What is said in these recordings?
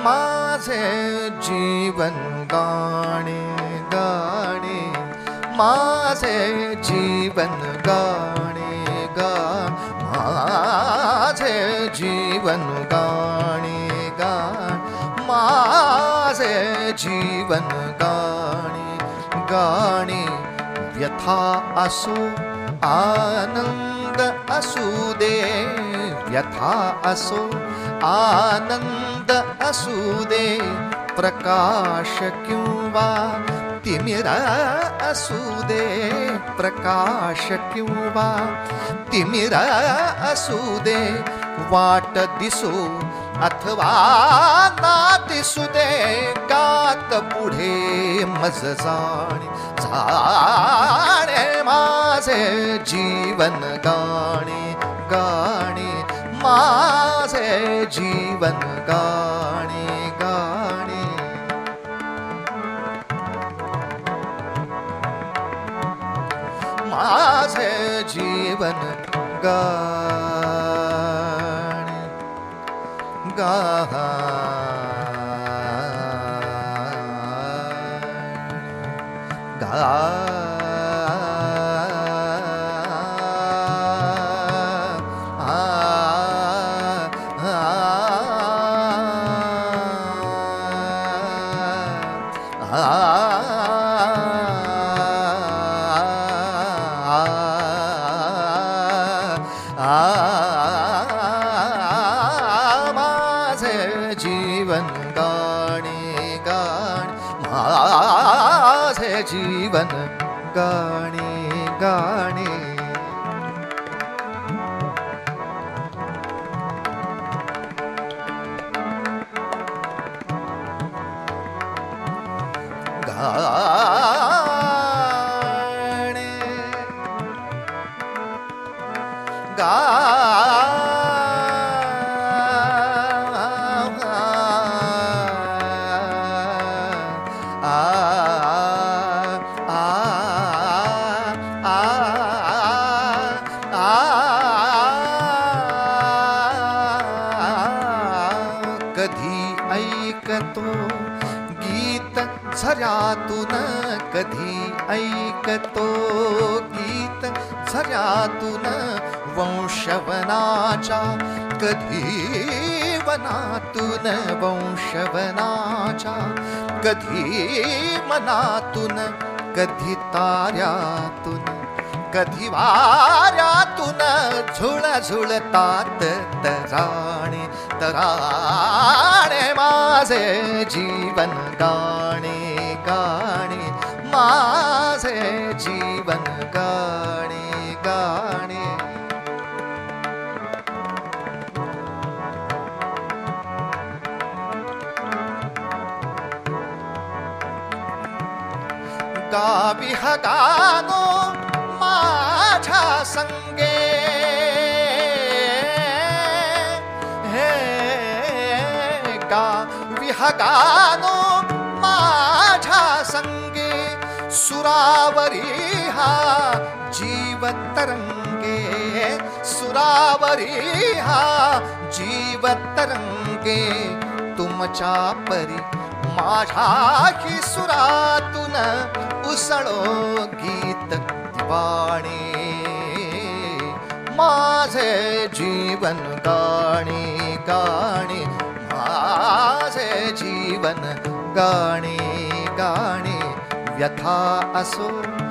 माझे जीवन गाणे गाणे, माझे जीवन गाणे गा, माझे जीवन गाणे गा, माझे जीवन गाणे गाणे. व्यथा असो आनंद असू दे, व्यथा असो आनंद असू दे, प्रकाश किंवा तिमिरा असू दे, प्रकाश किंवा तिमिरा असू दे, वाट दिसो अथवा ना दिसू दे, गात पुढे मज जाणे जाणे. माझे जीवन गाणे गाणे, माझे जीवन गाणे गाणे. माझे जीवन गाणे गाणे गाणे. माझे जीवन गाणे गाणे, माझे जीवन गाणे गाणे. गाणे गा कधी ऐकतो गीत झऱ्यातून, कधी ऐकतो गीत झऱ्यातून वंशवनाच्या, कधी वनातून वंशवनाच्या, कधी मनातून, कधी ताऱ्यातून, कधी वाऱ्यातून झुळ झुळतात तराणे तराणे. माझे जीवन गाणे गाणे, माझे जीवन गाणे गाणे. गावी हा गानो माझ्या संगे, हे गावी हा गानो माझ्या संगे, सुरावरी हा जीव तरंगे, सुरावरी हा जीव तरंगे. तुमच्या परी माझ्याही सुरातून उसळो गीत दिवाणे. माझे जीवन गाणे गाणे, माझे जीवन गाणे गाणे. व्यथा असो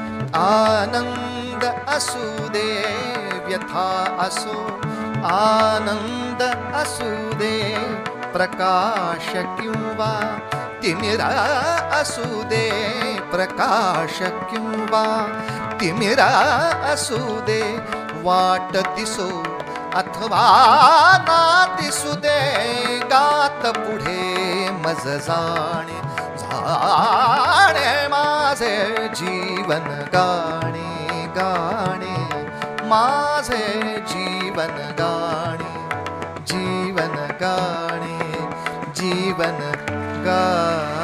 आनंद असू दे, व्यथा असो आनंद असू दे, प्रकाश किंवा तिमिरा असू दे, प्रकाश किंवा तिमिरा असू दे. वाट दिसो अथवा ना दिसू दे, गात पुढे मज जाणे जाणे. माझे जीवन गाणे गाणे, माझे जीवन गाणे जीवन गाणे जीवन गाणे.